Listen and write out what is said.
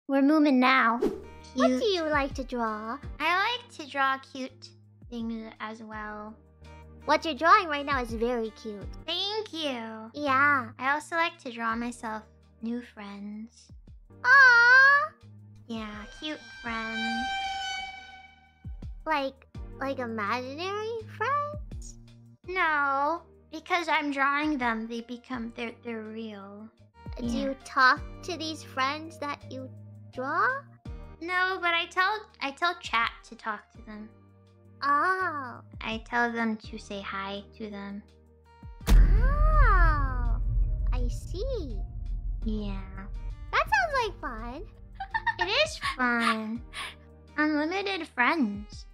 We're mooming now. What do you like to draw? I like to draw cute things as well. What you're drawing right now is very cute. Thank you. Yeah. I also like to draw myself new friends. Aww. Yeah, cute friends. Like imaginary friends? No, because I'm drawing them, they're real. Do you talk to these friends that you draw? No, but I tell chat to talk to them. Oh. I tell them to say hi to them. Oh. I see. Yeah. That sounds like fun. It is fun. Unlimited friends.